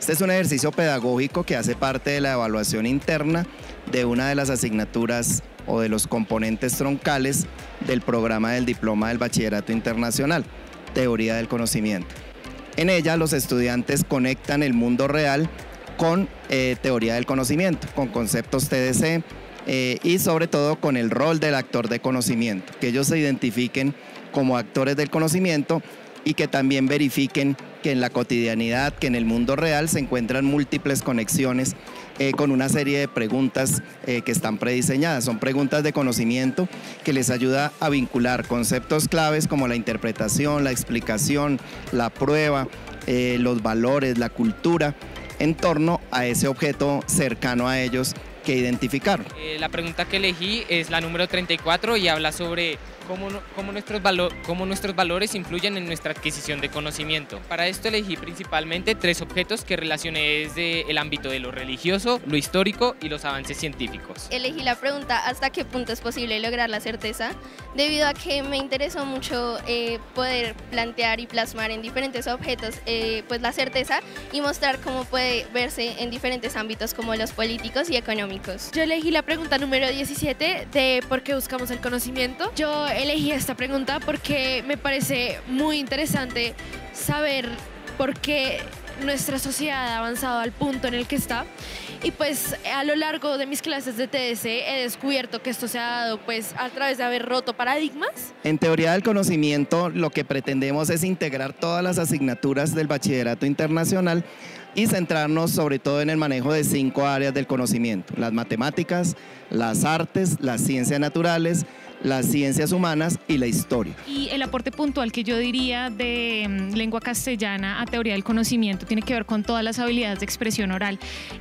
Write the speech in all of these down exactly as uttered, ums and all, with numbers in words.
Este es un ejercicio pedagógico que hace parte de la evaluación interna de una de las asignaturas o de los componentes troncales del programa del Diploma del Bachillerato Internacional, Teoría del Conocimiento. En ella los estudiantes conectan el mundo real con eh, teoría del conocimiento, con conceptos T D C eh, y sobre todo con el rol del actor de conocimiento, que ellos se identifiquen como actores del conocimiento y que también verifiquen que en la cotidianidad, que en el mundo real se encuentran múltiples conexiones eh, con una serie de preguntas eh, que están prediseñadas. Son preguntas de conocimiento que les ayuda a vincular conceptos claves como la interpretación, la explicación, la prueba, eh, los valores, la cultura, en torno a ese objeto cercano a ellos que identificaron. Eh, la pregunta que elegí es la número treinta y cuatro y habla sobre cómo, cómo, nuestros valo, cómo nuestros valores influyen en nuestra adquisición de conocimiento. Para esto elegí principalmente tres objetos que relacioné desde el ámbito de lo religioso, lo histórico y los avances científicos. Elegí la pregunta ¿hasta qué punto es posible lograr la certeza? Debido a que me interesó mucho eh, poder plantear y plasmar en diferentes objetos eh, pues la certeza y mostrar cómo puede verse en diferentes ámbitos como los políticos y económicos. Yo elegí la pregunta número diecisiete de por qué buscamos el conocimiento. Yo elegí esta pregunta porque me parece muy interesante saber por qué nuestra sociedad ha avanzado al punto en el que está, y pues a lo largo de mis clases de T D C he descubierto que esto se ha dado pues a través de haber roto paradigmas. En teoría del conocimiento lo que pretendemos es integrar todas las asignaturas del Bachillerato Internacional y centrarnos sobre todo en el manejo de cinco áreas del conocimiento: las matemáticas, las artes, las ciencias naturales, las ciencias humanas y la historia. Y el aporte puntual que yo diría de um, lengua castellana a teoría del conocimiento tiene que ver con todas las habilidades de expresión oral,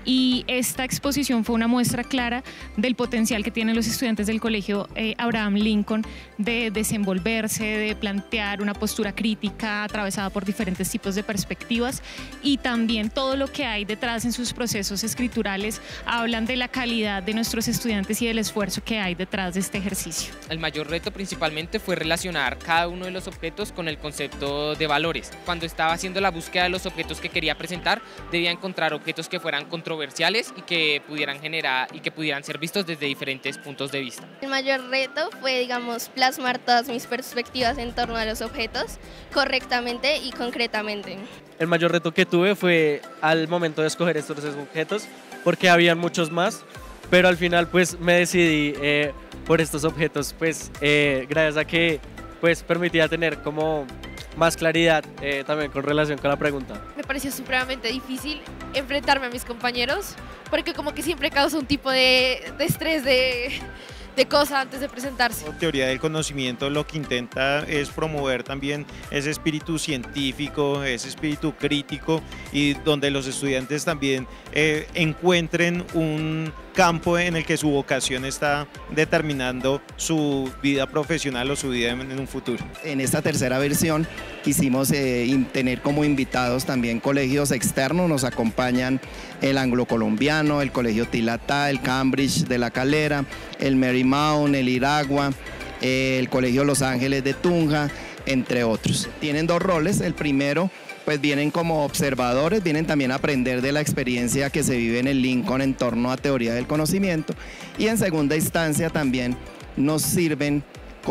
y esta exposición fue una muestra clara del potencial que tienen los estudiantes del colegio eh, Abraham Lincoln de desenvolverse, de plantear una postura crítica atravesada por diferentes tipos de perspectivas, y también todo lo que hay detrás en sus procesos escriturales hablan de la calidad de nuestros estudiantes y del esfuerzo que hay detrás de este ejercicio. El mayor reto principalmente fue relacionar cada uno de los objetos con el concepto de valores. Cuando estaba haciendo la búsqueda de los objetos que quería presentar, debía encontrar objetos que fueran controversiales y que pudieran generar y que pudieran ser vistos desde diferentes puntos de vista. El mayor reto fue, digamos, plasmar todas mis perspectivas en torno a los objetos correctamente y concretamente. El mayor reto que tuve fue al momento de escoger estos tres objetos, porque habían muchos más, pero al final pues me decidí eh, por estos objetos, pues eh, gracias a que pues permitía tener como más claridad eh, también con relación con la pregunta. Me pareció supremamente difícil enfrentarme a mis compañeros, porque como que siempre causa un tipo de, de estrés, de, de cosa antes de presentarse. Teoría del conocimiento lo que intenta es promover también ese espíritu científico, ese espíritu crítico, y donde los estudiantes también eh, encuentren un campo en el que su vocación está determinando su vida profesional o su vida en un futuro. En esta tercera versión quisimos eh, tener como invitados también colegios externos. Nos acompañan el Anglo Colombiano, el Colegio Tilatá, el Cambridge de La Calera, el Marymount, el Iragua, eh, el Colegio Los Ángeles de Tunja, entre otros. Tienen dos roles. El primero, pues vienen como observadores, vienen también a aprender de la experiencia que se vive en el Lincoln en torno a teoría del conocimiento, y en segunda instancia también nos sirven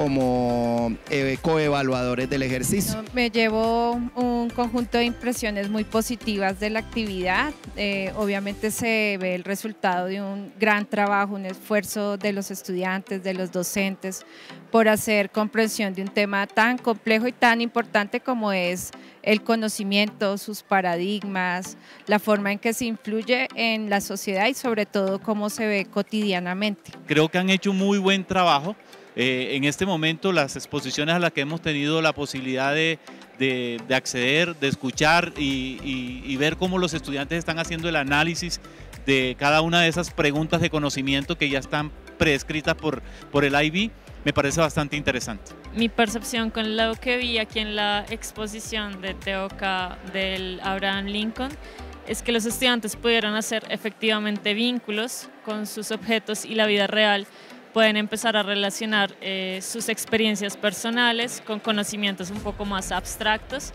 como eh, coevaluadores del ejercicio. Me llevo un conjunto de impresiones muy positivas de la actividad. Eh, obviamente se ve el resultado de un gran trabajo, un esfuerzo de los estudiantes, de los docentes, por hacer comprensión de un tema tan complejo y tan importante como es el conocimiento, sus paradigmas, la forma en que se influye en la sociedad y sobre todo cómo se ve cotidianamente. Creo que han hecho un muy buen trabajo. Eh, en este momento las exposiciones a las que hemos tenido la posibilidad de, de, de acceder, de escuchar y, y, y ver cómo los estudiantes están haciendo el análisis de cada una de esas preguntas de conocimiento que ya están prescritas por, por el I B, me parece bastante interesante. Mi percepción con lo que vi aquí en la exposición de T O K del Abraham Lincoln es que los estudiantes pudieron hacer efectivamente vínculos con sus objetos y la vida real. Pueden empezar a relacionar eh, sus experiencias personales con conocimientos un poco más abstractos,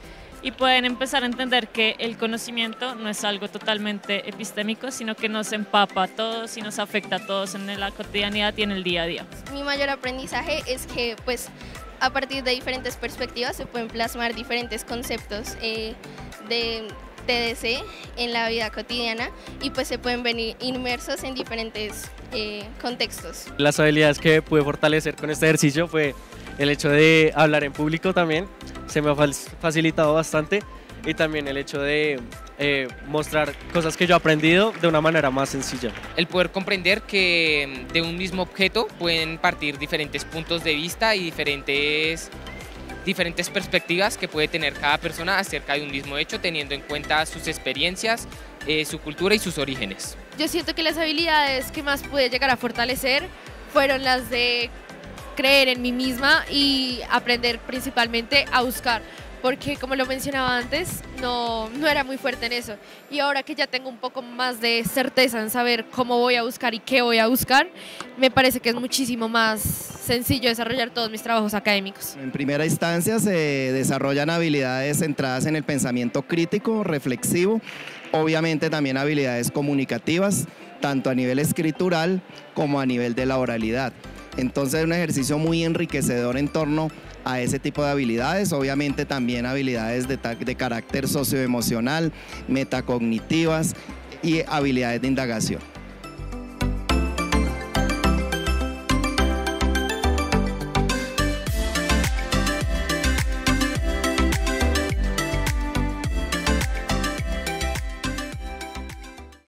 y pueden empezar a entender que el conocimiento no es algo totalmente epistémico, sino que nos empapa a todos y nos afecta a todos en la cotidianidad y en el día a día. Mi mayor aprendizaje es que pues a partir de diferentes perspectivas se pueden plasmar diferentes conceptos eh, de T D C en la vida cotidiana y pues se pueden venir inmersos en diferentes eh, contextos. Las habilidades que pude fortalecer con este ejercicio fue el hecho de hablar en público también, se me ha facilitado bastante, y también el hecho de eh, mostrar cosas que yo he aprendido de una manera más sencilla. El poder comprender que de un mismo objeto pueden partir diferentes puntos de vista y diferentes, diferentes perspectivas que puede tener cada persona acerca de un mismo hecho, teniendo en cuenta sus experiencias, eh, su cultura y sus orígenes. Yo siento que las habilidades que más pude llegar a fortalecer fueron las de creer en mí misma y aprender principalmente a buscar, porque como lo mencionaba antes, no, no era muy fuerte en eso, y ahora que ya tengo un poco más de certeza en saber cómo voy a buscar y qué voy a buscar, me parece que es muchísimo más sencillo desarrollar todos mis trabajos académicos. En primera instancia se desarrollan habilidades centradas en el pensamiento crítico, reflexivo, obviamente también habilidades comunicativas, tanto a nivel escritural como a nivel de la oralidad. Entonces es un ejercicio muy enriquecedor en torno a ese tipo de habilidades, obviamente también habilidades de, de carácter socioemocional, metacognitivas y habilidades de indagación.